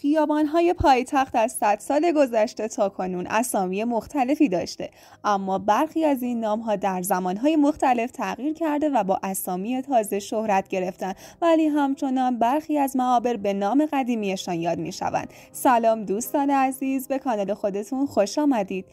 خیابان‌های پایتخت از 100 سال گذشته تا کنون اسامی مختلفی داشته، اما برخی از این نام‌ها در زمان‌های مختلف تغییر کرده و با اسامی تازه شهرت گرفتن، ولی همچنان برخی از معابر به نام قدیمیشان یاد می‌شوند. سلام دوستان عزیز، به کانال خودتون خوش آمدید.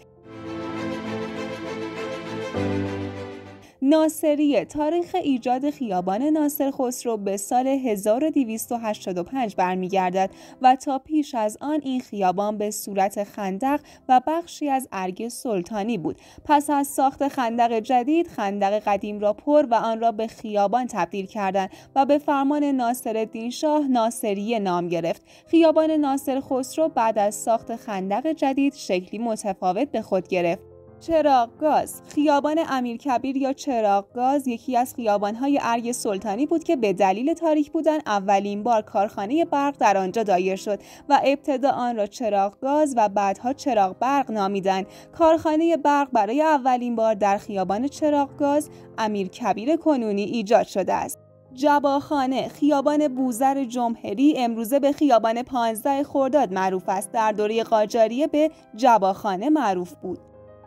ناصریه تاریخ ایجاد خیابان ناصر خسرو به سال 1285 برمیگردد و تا پیش از آن این خیابان به صورت خندق و بخشی از ارگ سلطانی بود. پس از ساخت خندق جدید، خندق قدیم را پر و آن را به خیابان تبدیل کردند و به فرمان ناصرالدین شاه ناصریه نام گرفت. خیابان ناصر خسرو بعد از ساخت خندق جدید شکلی متفاوت به خود گرفت. چراغگاز خیابان امیرکبیر یا چراغگاز یکی از خیابان‌های ارگ سلطانی بود که به دلیل تاریک بودن اولین بار کارخانه برق در آنجا دایر شد و ابتدا آن را چراغگاز و بعدها چراغ برق نامیدند. کارخانه برق برای اولین بار در خیابان چراغگاز امیرکبیر کنونی ایجاد شده است. جباخانه خیابان بوذر جمهری امروزه به خیابان 15 خرداد معروف است. در دوره قاجاریه به جباخانه معروف بود.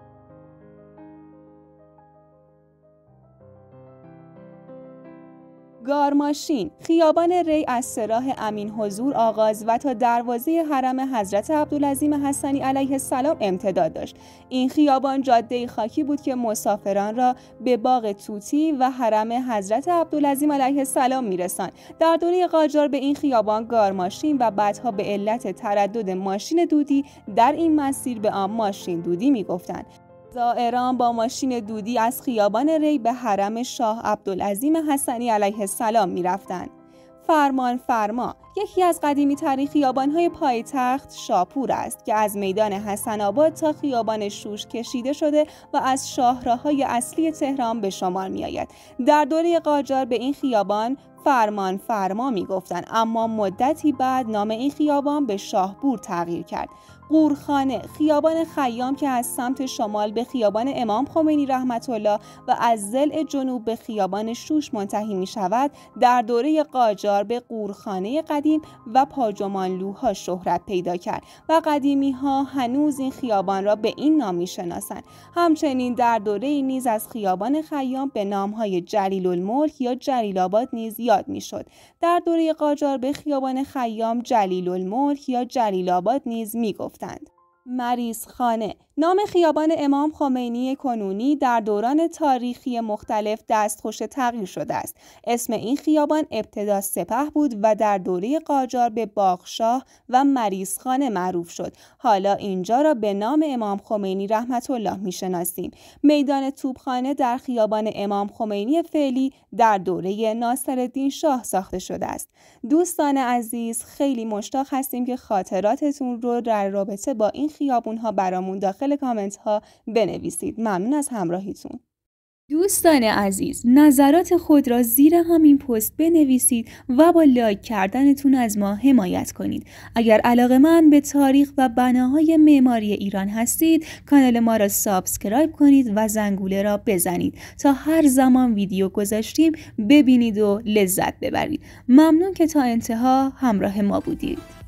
گارماشین خیابان ری از سراح امین حضور آغاز و تا دروازه حرم حضرت عبدالعظیم حسنی علیه السلام امتداد داشت. این خیابان جاده خاکی بود که مسافران را به باغ توتی و حرم حضرت عبدالعظیم علیه السلام میرساند. در دوره قاجار به این خیابان گارماشین و بعدها به علت تردد ماشین دودی در این مسیر به آن ماشین دودی میگفتند. زائران با ماشین دودی از خیابان ری به حرم شاه عبدالعظیم حسنی علیه السلام می رفتند. فرما یکی از قدیمی ترین خیابان‌های پایتخت شاپور است که از میدان حسن آباد تا خیابان شوش کشیده شده و از شاهراه‌های اصلی تهران به شمار می آید. در دوره قاجار به این خیابان فرما می گفتند، اما مدتی بعد نام این خیابان به شاهپور تغییر کرد. قورخانه خیابان خیام که از سمت شمال به خیابان امام خمینی رحمت الله و از ضلع جنوب به خیابان شوش منتهی می شود، در دوره قاجار به قورخانه قدیم و پاجمانلوها شهرت پیدا کرد و قدیمی ها هنوز این خیابان را به این نام می شناسند. همچنین در دوره نیز از خیابان خیام به نام های جلیل الملک یا جلیل آباد نیز یاد می شد. در دوره قاجار به خیابان خیام جلیل الملک یا جلیل آباد نیز می گفتند. مریضخانه نام خیابان امام خمینی کنونی در دوران تاریخی مختلف دستخوش تغییر شده است. اسم این خیابان ابتدا سپه بود و در دوره قاجار به باغشاه و مریضخانه معروف شد. حالا اینجا را به نام امام خمینی رحمت الله میشناسیم. میدان توپخانه در خیابان امام خمینی فعلی در دوره ناصرالدین شاه ساخته شده است. دوستان عزیز، خیلی مشتاق هستیم که خاطراتتون رو در رابطه با این خیابون ها برامون داخل کامنت ها بنویسید. ممنون از همراهیتون. دوستان عزیز، نظرات خود را زیر همین پست بنویسید و با لایک کردنتون از ما حمایت کنید. اگر علاقه‌مند به تاریخ و بناهای معماری ایران هستید، کانال ما را سابسکرایب کنید و زنگوله را بزنید تا هر زمان ویدیو گذاشتیم ببینید و لذت ببرید. ممنون که تا انتها همراه ما بودید.